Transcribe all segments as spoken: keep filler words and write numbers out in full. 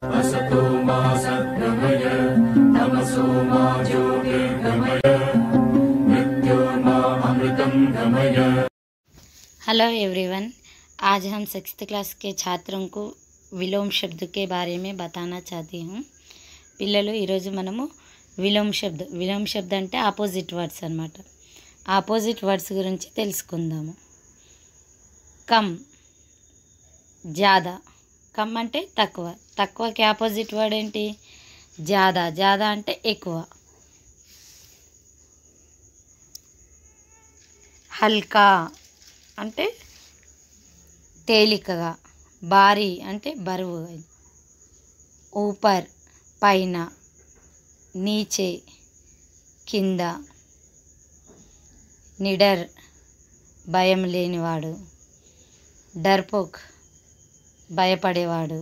असतो मा सद्गमय तमसो मा ज्योतिर्गमय मृत्योर्मा अमृतं गमय। हेलो एवरीवन, आज हम सिक्स्थ क्लास के छात्रों को विलोम शब्द के बारे में बताना चाहती हूँ। పిల్లలు ఈరోజు మనము విలోమ శబ్ద విలోమ శబ్ద అంటే ఆపోజిట్ వర్డ్స్ అన్నమాట. ఆపోజిట్ వర్డ్స్ గురించి తెలుసుకుందాము. కమ్, జాదా. కమ్ అంటే తక్కువ, తక్కువకి ఆపోజిట్ వర్డ్ ఏంటి? జాదా. జాదా అంటే ఎక్కువ. హల్కా అంటే తేలికగా. భారీ అంటే బరువు. ఊపర్ పైన, నీచే కింద. నిడర్ భయం లేనివాడు. డర్పోక్ భయపడేవాడు.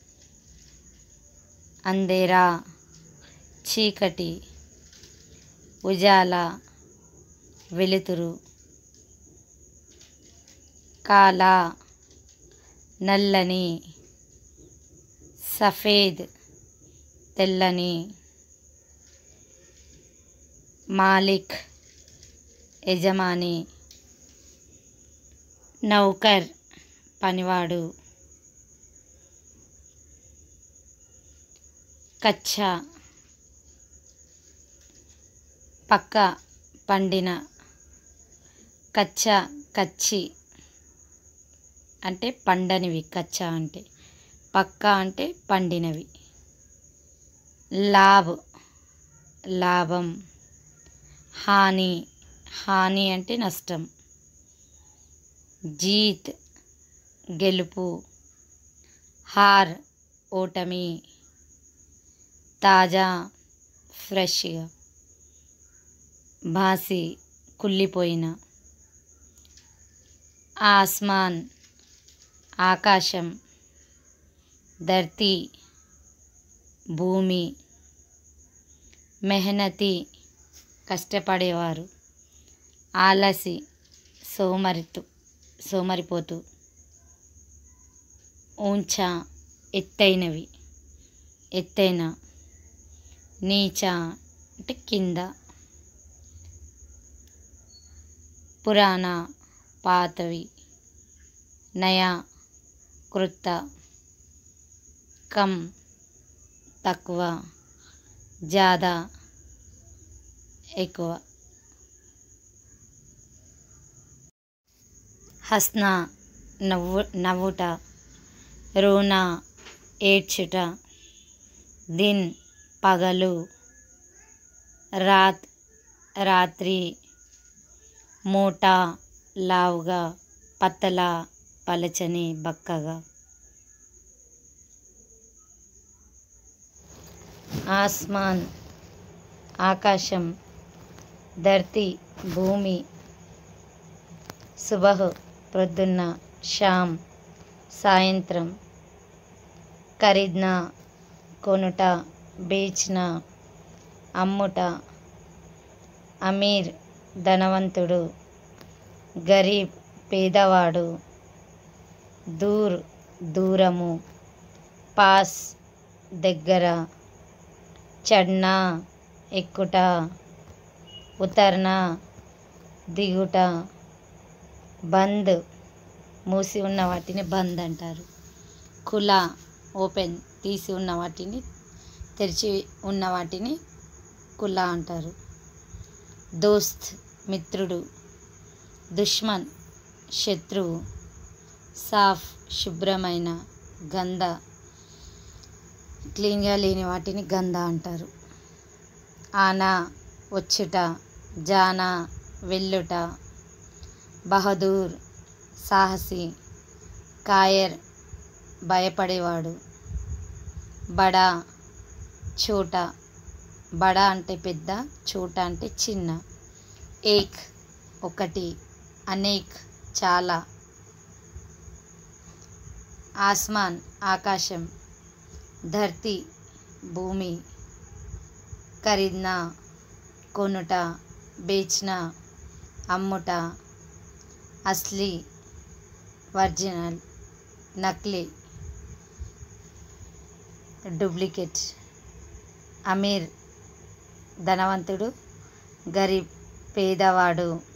అంధేరా చీకటి. ఉజాల వెలుతురు. కాలా నల్లని. సఫేద్ తెల్లని. మాలిక్ యజమాని. నౌకర్ పనివాడు. కచ్చా పక్క, పండిన. కచ్చా కచ్చి అంటే పండనివి. కచ్చా అంటే పక్క అంటే పండినవి. లాభ్ లాభం. హాని హాని అంటే నష్టం. జీత్ గెలుపు. హార్ ఓటమి. తాజా ఫ్రెష్గా. బాసి కుళ్ళిపోయిన. ఆస్మాన్ ఆకాశం. ధర్తీ భూమి. మెహనతి కష్టపడేవారు. ఆలసి సోమరితు సోమరిపోతు. ఊంచా ఎత్తైనవి, ఎత్తైన. నీచా అంటే కింద. పురాణ పాతవి. నయా క్రొత్త. కమ్ తక్కువ. జాదా ఎక్కువ. హస్నా నవ్వు నవ్వుట. రోనా ఏడ్చుట. దిన్ పగలు. రాత్ రాత్రి. మోటా లావుగా. పతలా పలచని బక్కగా. ఆస్మాన్ ఆకాశం. ధర్తీ భూమి. సుబహ్ ప్రొద్దున్న. షామ్ సాయంత్రం. ఖరీద్నా కొనుట. బేచ్నా అమ్ముట. అమీర్ ధనవంతుడు. గరీబ్ పేదవాడు. దూర్ దూరము. పాస్ దగ్గర. చడ్నా ఎక్కుట. ఉతర్నా దిగుట. బంద్ మూసి ఉన్న వాటిని బంద్ అంటారు. ఖులా ఓపెన్, తీసి ఉన్న వాటిని, తెరిచి ఉన్న వాటిని ఖులా అంటారు. దోస్త్ మిత్రుడు. దుష్మన్ శత్రువు. సాఫ్ శుభ్రమైన. గంధ క్లీన్గా లేని వాటిని గంధ అంటారు. ఆనా వచ్చుట. జానా వెళ్ళుట. బహదూర్ సాహసి. కాయర్ భయపడేవాడు. బడా చోట. బడా అంటే పెద్ద, చోట అంటే చిన్న. ఏక్ ఒకటి. అనేక్ చాలా. ఆస్మాన్ ఆకాశం. ధర్తీ భూమి. ఖరీద్నా కొనుట. బేచ్నా అమ్ముట. అస్లీ ఒరిజినల్. నకిలీ. డూప్లికేట్. అమీర్ ధనవంతుడు, గరీబ్ పేదవాడు.